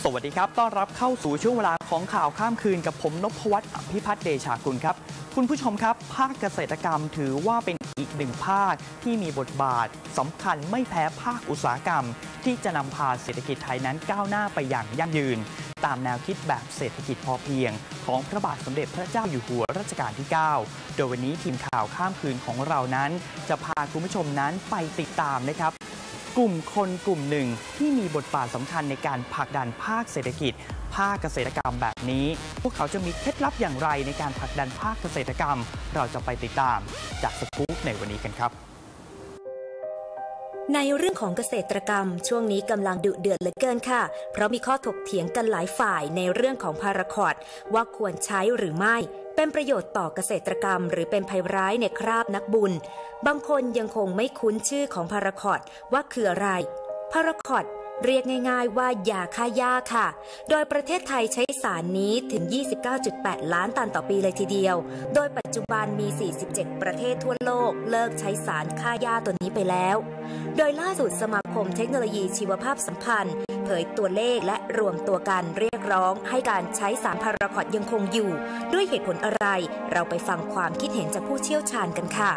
สวัสดีครับต้อนรับเข้าสู่ช่วงเวลาของข่าวข้ามคืนกับผมนพวัฒน์อภิพัฒน์เดชากุลครับคุณผู้ชมครับภาคเกษตรกรรมถือว่าเป็นอีกหนึ่งภาคที่มีบทบาทสำคัญไม่แพ้ภาคอุตสาหกรรมที่จะนำพาเศรษฐกิจไทยนั้นก้าวหน้าไปอย่างยั่งยืนตามแนวคิดแบบเศรษฐกิจพอเพียงของพระบาทสมเด็จพระเจ้าอยู่หัวรัชกาลที่ 9โดยวันนี้ทีมข่าวข้ามคืนของเรานั้นจะพาคุณผู้ชมนั้นไปติดตามนะครับกลุ่มคนกลุ่มหนึ่งที่มีบทบาทสำคัญในการผลักดันภาคเศรษฐกิจภาคเกษตรกรรมแบบนี้พวกเขาจะมีเคล็ดลับอย่างไรในการผลักดันภาคเกษตรกรรมเราจะไปติดตามจากสกู๊ปในวันนี้กันครับในเรื่องของเกษตรกรรมช่วงนี้กำลังดุเดือดเหลือเกินค่ะเพราะมีข้อถกเถียงกันหลายฝ่ายในเรื่องของพาราคอตว่าควรใช้หรือไม่เป็นประโยชน์ต่อเกษตรกรรมหรือเป็นภัยร้ายในคราบนักบุญบางคนยังคงไม่คุ้นชื่อของพาราคอตว่าคืออะไรพาราคอตเรียกง่ายๆว่ายาฆ่าหญ้าค่ะโดยประเทศไทยใช้สารนี้ถึง 29.8 ล้านตันต่อปีเลยทีเดียวโดยปัจจุบันมี 47 ประเทศทั่วโลกเลิกใช้สารฆ่าหญ้าตัวนี้ไปแล้วโดยล่าสุดสมาคมเทคโนโลยีชีวภาพสัมพันธ์เผยตัวเลขและรวมตัวกันเรียกร้องให้การใช้สารพาราคอตยังคงอยู่ด้วยเหตุผลอะไรเราไปฟังความคิดเห็นจากผู้เชี่ยวชาญกันค่ะ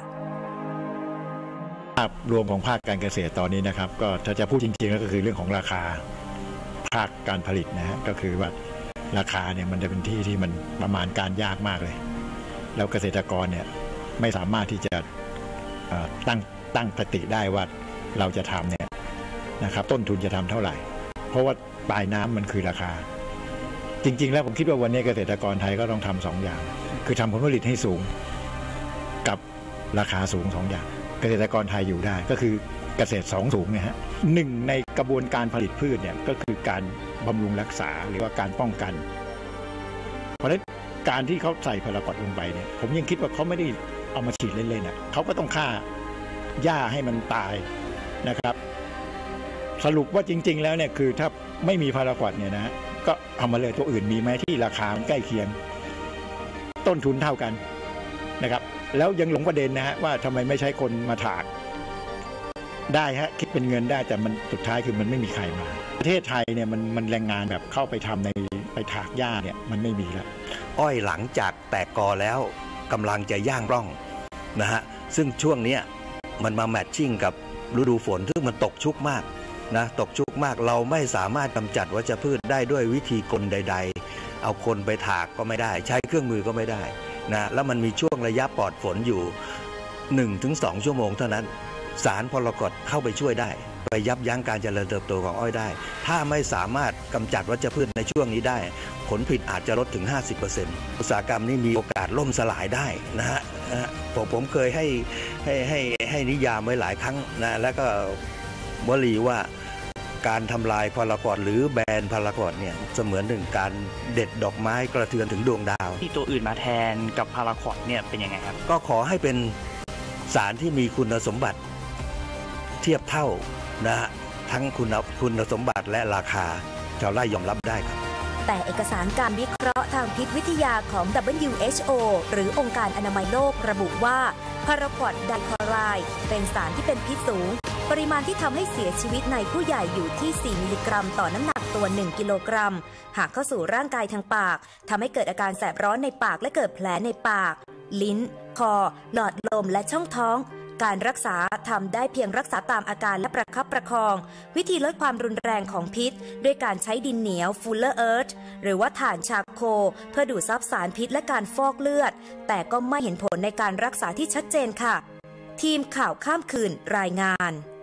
ภาพรวมของภาคการเกษตรตอนนี้นะครับก็ถ้าจะพูดจริงๆก็คือเรื่องของราคาภาคการผลิตนะฮะก็คือว่าราคาเนี่ยมันจะเป็นที่ที่มันประมาณการยากมากเลยแล้วเกษตรกรเนี่ยไม่สามารถที่จะตั้งสติได้ว่าเราจะทำเนี่ยนะครับต้นทุนจะทำเท่าไหร่เพราะว่าปลายน้ำมันคือราคาจริงๆแล้วผมคิดว่าวันนี้เกษตรกรไทยก็ต้องทำ2 อย่างคือทำผลผลิตให้สูงกับราคาสูง2 อย่างเกษตรกรไทยอยู่ได้ก็คือเกษตร2สูงนะฮะหนึ่งในกระบวนการผลิตพืชเนี่ยก็คือการบำรุงรักษาหรือว่าการป้องกันเพราะฉะนั้นการที่เขาใส่พาราคอตลงไปเนี่ยผมยังคิดว่าเขาไม่ได้เอามาฉีดเล่นๆนะเขาก็ต้องฆ่าหญ้าให้มันตายนะครับสรุปว่าจริงๆแล้วเนี่ยคือถ้าไม่มีพาราคอตเนี่ยนะก็เอามาเลยตัวอื่นมีไหมที่ราคาใกล้เคียงต้นทุนเท่ากันนะครับแล้วยังหลงประเด็นนะฮะว่าทำไมไม่ใช้คนมาถากได้ฮะคิดเป็นเงินได้แต่มันสุดท้ายคือมันไม่มีใครมาประเทศไทยเนี่ยมันแรงงานแบบเข้าไปทำในไปถากหญ้าเนี่ยมันไม่มีแล้วอ้อยหลังจากแตกกอแล้วกำลังจะย่างร่องนะฮะซึ่งช่วงนี้มันมาแมทชิ่งกับฤดูฝนซึ่งมันตกชุกมากนะตกชุกมากเราไม่สามารถกำจัดวัชพืชได้ด้วยวิธีกลใดๆเอาคนไปถากก็ไม่ได้ใช้เครื่องมือก็ไม่ได้นะแล้วมันมีช่วงระยะปลอดฝนอยู่ 1-2 ชั่วโมงเท่านั้นสารพาราคอตเข้าไปช่วยได้ไปยับยั้งการเจริญเติบโตของอ้อยได้ถ้าไม่สามารถกำจัดวัชพืชในช่วงนี้ได้ผลผลิตอาจจะลดถึง 50% อุตสาหกรรมนี้มีโอกาสล่มสลายได้นะฮะผมเคยให้นิยามไว้หลายครั้งนะแล้วก็วลีว่าการทำลายพาราคอตหรือแบนพาราคอตเนี่ยเสมือนหนึ่งการเด็ดดอกไม้กระเทือนถึงดวงดาวที่ตัวอื่นมาแทนกับพาราคอตเนี่ยเป็นยังไงครับก็ขอให้เป็นสารที่มีคุณสมบัติเทียบเท่านะทั้งคุณสมบัติและราคาชาวไร่ยอมรับได้ครับแต่เอกสารการวิเคราะห์ทางพิษวิทยาของ WHO หรือองค์การอนามัยโลกระบุว่าพาราคอตไดคลอไรด์เป็นสารที่เป็นพิษสูงปริมาณที่ทำให้เสียชีวิตในผู้ใหญ่อยู่ที่4 มิลลิกรัมต่อน้ำหนักตัว1 กิโลกรัมหากเข้าสู่ร่างกายทางปากทำให้เกิดอาการแสบร้อนในปากและเกิดแผลในปากลิ้นคอหลอดลมและช่องท้องการรักษาทำได้เพียงรักษาตามอาการและประคับประคองวิธีลดความรุนแรงของพิษด้วยการใช้ดินเหนียว Fuller Earth หรือว่าถ่านชาโคเพื่อดูดซับสารพิษและการฟอกเลือดแต่ก็ไม่เห็นผลในการรักษาที่ชัดเจนค่ะทีมข่าวข้ามคืนรายงาน